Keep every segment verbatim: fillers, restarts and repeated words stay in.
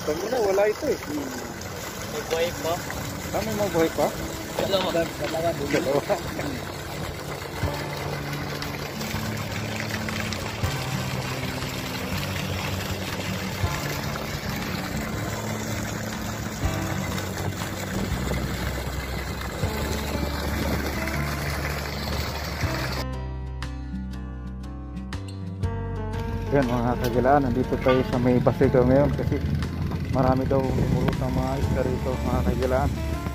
Kanina wala ito eh. Hmm. May buhay pa. Kami mo buhay pa? Dalawa. Dalawa. Dalawa. Yan mga kagilaan, nandito tayo sa may Basigaw ngayon kasi marami daw lumulot ng mga isda rito mga kagilaan.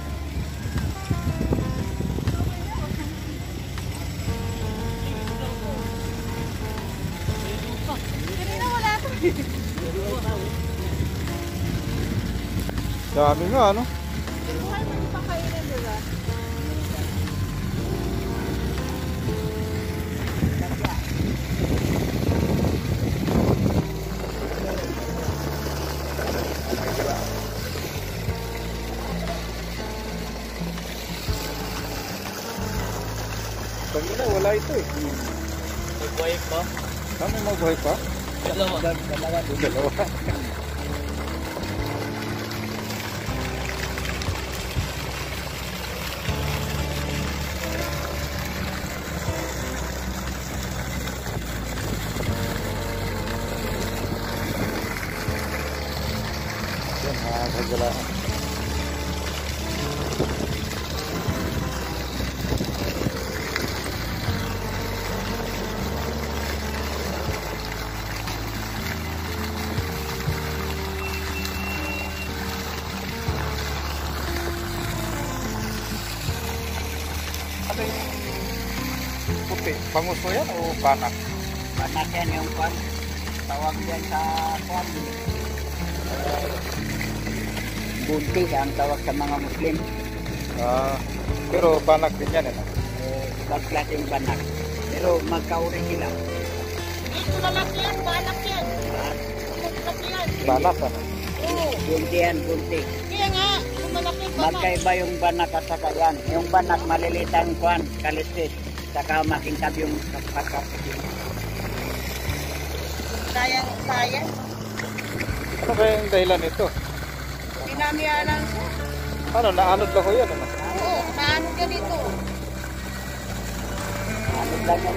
Dami nga ano? Kanina wala ito eh. May buhay pa. Kami mo buhay pa? Dalawa. Dalawa. Dalawa. Yan mga kagilaan. Ano yung puti? Bangus mo yan o banak? Banak yan yung kwan. Tawag yan sa kwan. Bunti ang tawag sa mga Muslim. Ah, pero banak din yan eh. Eh, ibang klaseng banak. Pero magkauri sila. Ito lalaki yan, banak yan. Lalaki yan. Banak ano? Oo. Bunti yan, bunti. Kaya nga, yung malaki banak. Magkaiba yung banak at saka yan. Yung banak maliliit ang kwan, kalitis. Saka makintab yung pagkakapit. Sayang, sayang. Ano kaya yung dahilan nito? Pinamiyanan ko. Ano, naanod ba ko yan? Ano? Oo, naano ka dito. Ano lang yan?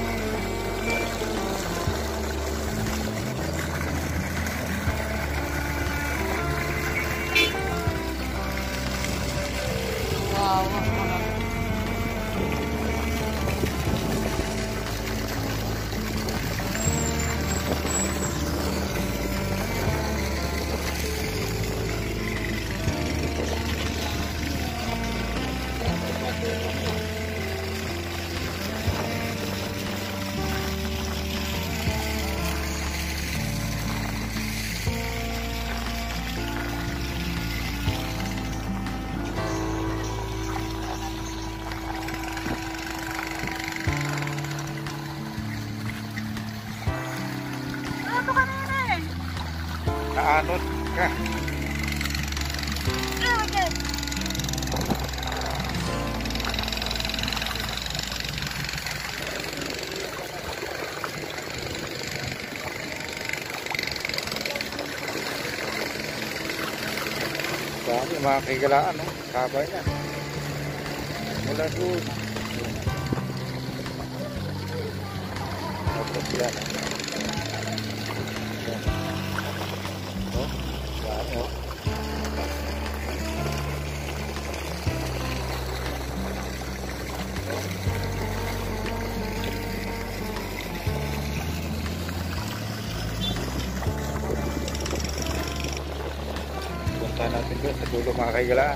Wow. Ano ka na eh? Naanod ka. Ano ka? Dami mga kagilaan, no? Kabay niya. Mula doon. Tapos yan. Yan. Oh, dami oh. Punta natin doon sa dulo mga kagilaan.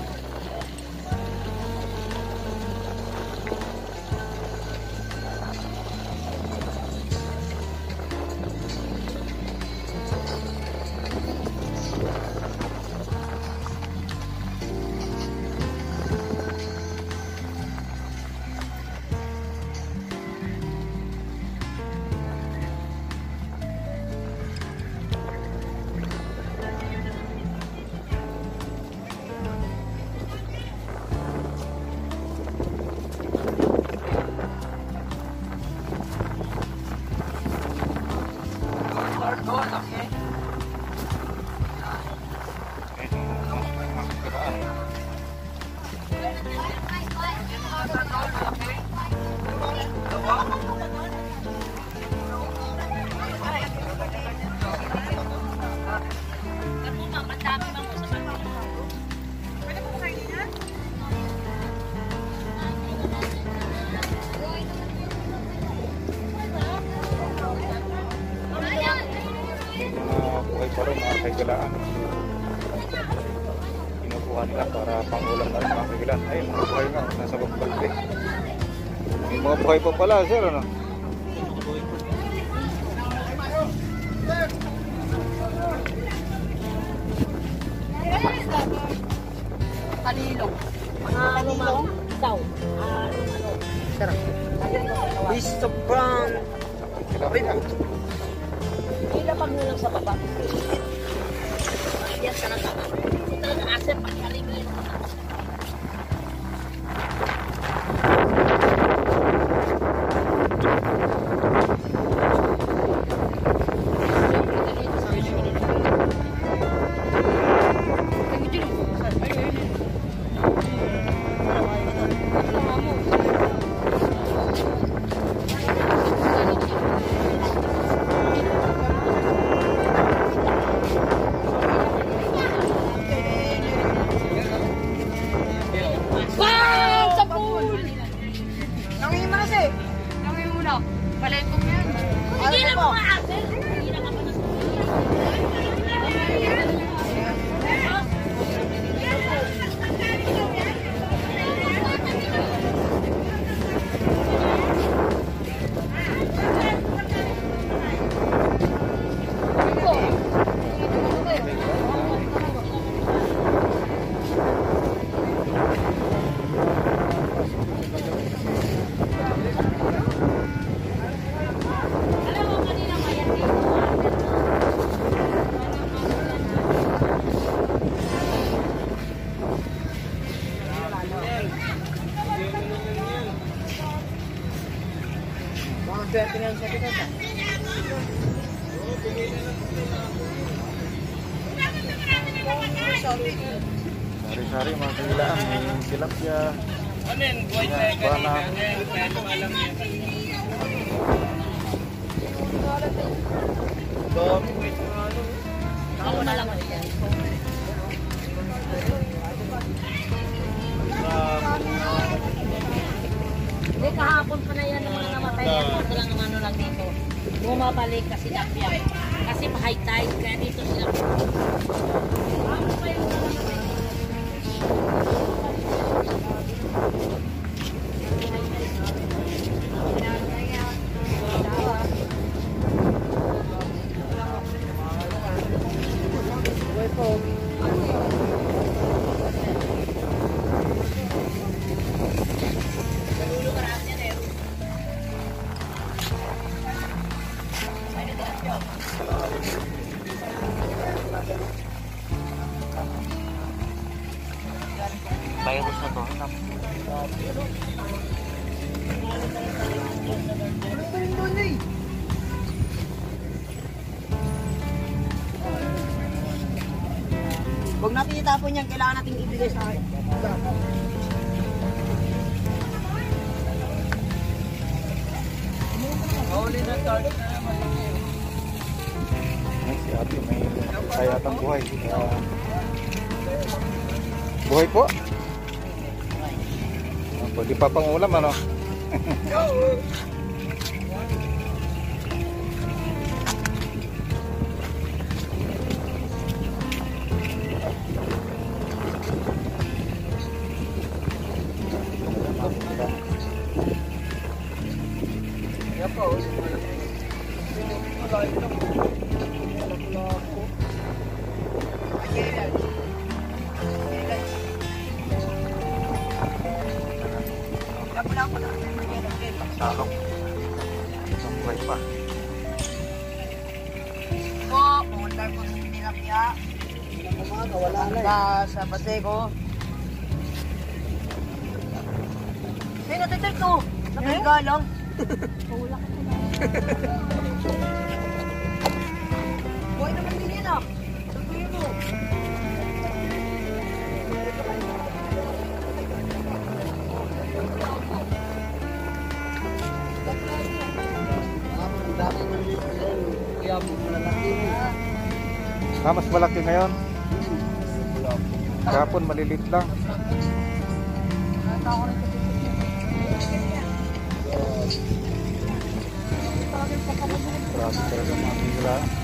kagilaan. Kinukuha nila para pangulam na rin mga kagilaan. Ayun, mga buhay nga, nasa bagpag. May mga buhay pa pala, sir, ano? Kalilong. Mga ano ma'am? Daw. Ah, ano ano. Sarap. Beast of brown. Kila pag lang sa baba. Yan sana sa. Ito na asep pagkalingin. Sari-sari mga kagilaan, may tilapia, banak. Ako na lang yan. Hindi, kahapon pa na yan ang mga namatay. Ito lang ang ano lang dito. Bumabalik kasi lapya. Kasi pa-high tide, kaya dito sila. Virus na to. Huwag natin itapon yan, kailangan natin ibigay sa akin. Huli na target na naman. Si ate may kayatang buhay. Uh, buhay po? Uh, pwede pa pang ulam, ano? Salong. Isang buhay pa. Po, pumunta po sa Pinilapya. Wala na sa Pasego. Hey, natitik to. Nakiga lang. Wala ka na. Buhay naman din yan ah. Sabihin mo. Ah, mas malaki ngayon. Kahapon malilit lang. Grabe talaga mga bigla.